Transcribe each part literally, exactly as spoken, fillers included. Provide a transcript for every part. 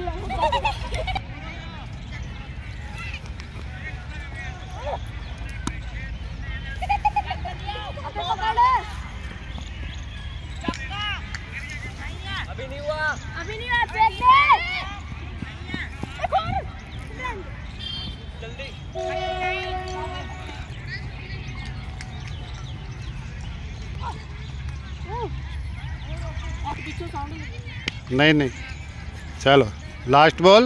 अभी नहीं हुआ, अभी नहीं हुआ, फेंक दे। जल्दी। नहीं नहीं, चलो last ball.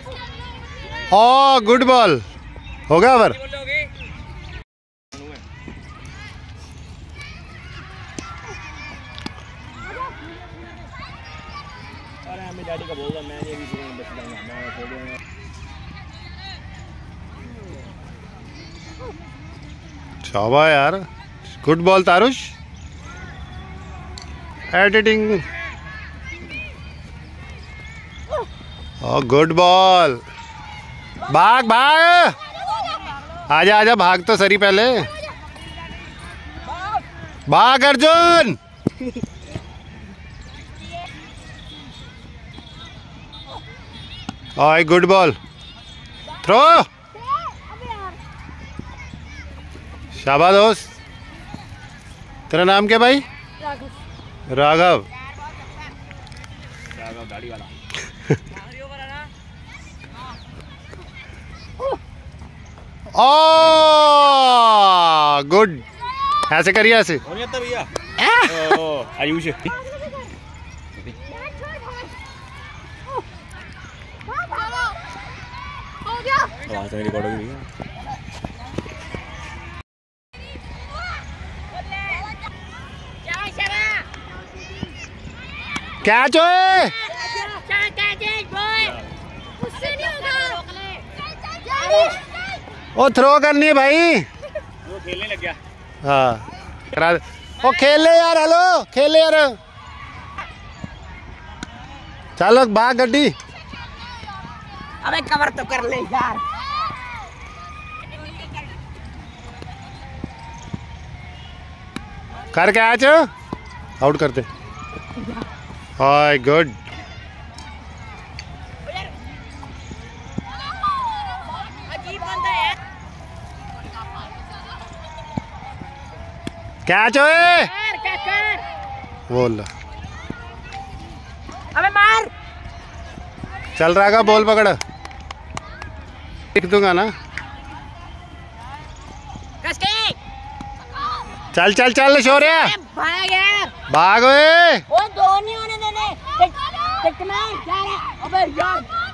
Oh good ball, होगा ओवर। अरे मैं डैडी का बोल रहा, मैं ये भी बच जाऊंगा, मैं छोड़ दूंगा। शाबाश यार, good ball Tarush. Editing. Oh good ball, भाग भाग, आजा आजा, भाग तो सही पहले, भाग अर्जुन। ओए गुड बॉल, थ्रो। शाबाश दोस्त। तेरा नाम क्या भाई? राघव। राघव गाड़ी वाला। ओ गुड, ऐसे करिए, ऐसे। भैया आयुष आवाज नहीं रिकॉर्ड होगी। कैच ओए, ओ थ्रो करनी है भाई। वो खेलने लग गया। हाँ करा दे। ओ खेल ले यार, हेलो खेल ले यार। चलो भाग गड्डी। अबे कवर तो कर ले यार। कर कैच, आउट करते। Hi good. कैच ओए, बोल। अबे मार। चल रहा का, बॉल पकड़, लिख दूंगा ना। चल चल चल शौर्य, भाग यार, भाग ओए। वो दो नहीं होने देने। टिक टिक में जा रहा। अबे यार